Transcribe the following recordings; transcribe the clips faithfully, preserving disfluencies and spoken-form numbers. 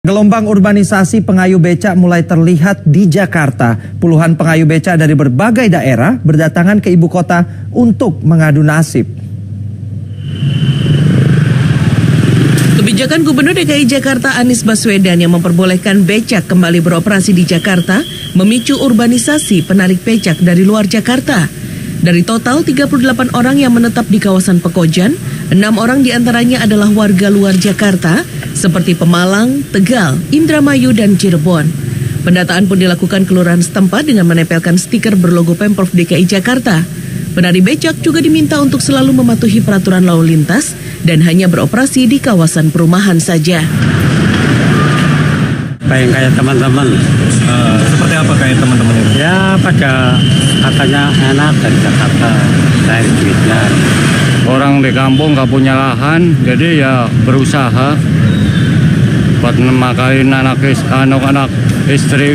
Gelombang urbanisasi pengayuh becak mulai terlihat di Jakarta. Puluhan pengayuh becak dari berbagai daerah berdatangan ke ibu kota untuk mengadu nasib. Kebijakan Gubernur D K I Jakarta Anies Baswedan yang memperbolehkan becak kembali beroperasi di Jakarta memicu urbanisasi penarik becak dari luar Jakarta. Dari total tiga puluh delapan orang yang menetap di kawasan Pekojan, enam orang diantaranya adalah warga luar Jakarta, seperti Pemalang, Tegal, Indramayu, dan Cirebon. Pendataan pun dilakukan kelurahan setempat dengan menempelkan stiker berlogo Pemprov D K I Jakarta. Penari becak juga diminta untuk selalu mematuhi peraturan lalu lintas dan hanya beroperasi di kawasan perumahan saja. Pengen kayak teman-teman. Uh, seperti apa kayak teman-teman itu? Ya pada katanya enak dari Jakarta, dari duitnya. Orang di kampung nggak punya lahan, jadi ya berusaha buat memakai anak-anak istri.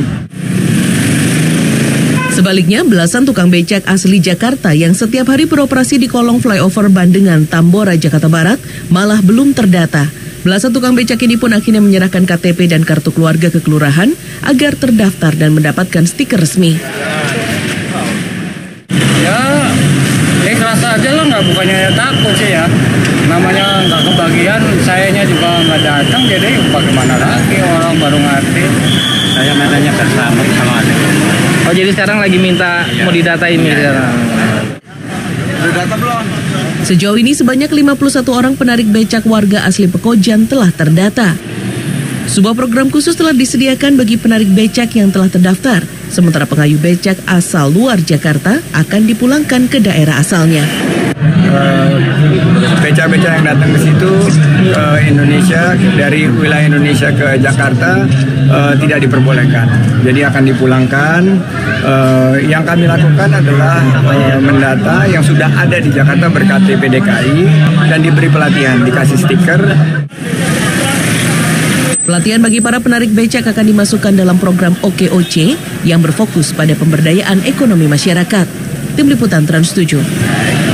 Sebaliknya, belasan tukang becak asli Jakarta yang setiap hari beroperasi di kolong flyover Bandengan, Tambora, Jakarta Barat malah belum terdata. Belasan tukang becak ini pun akhirnya menyerahkan K T P dan kartu keluarga ke kelurahan agar terdaftar dan mendapatkan stiker resmi. Ya, ikhlas aja lo, nggak bukannya takut sih ya. Namanya nggak kebagian, sayanya juga nggak datang, jadi bagaimana lagi orang baru ngerti. Saya matanya berselamat kalau ada. Oh, jadi sekarang lagi minta ya. Mau didatain ya. Sekarang. Udah data belum? Sejauh ini sebanyak lima puluh satu orang penarik becak warga asli Pekojan telah terdata. Sebuah program khusus telah disediakan bagi penarik becak yang telah terdaftar, sementara pengayuh becak asal luar Jakarta akan dipulangkan ke daerah asalnya. Becak-becak yang datang ke situ ke Indonesia, dari wilayah Indonesia ke Jakarta uh, tidak diperbolehkan. Jadi akan dipulangkan. Uh, yang kami lakukan adalah uh, mendata yang sudah ada di Jakarta ber-K T P D K I dan diberi pelatihan, dikasih stiker. Pelatihan bagi para penarik becak akan dimasukkan dalam program O K O C yang berfokus pada pemberdayaan ekonomi masyarakat. Tim Liputan Trans tujuh.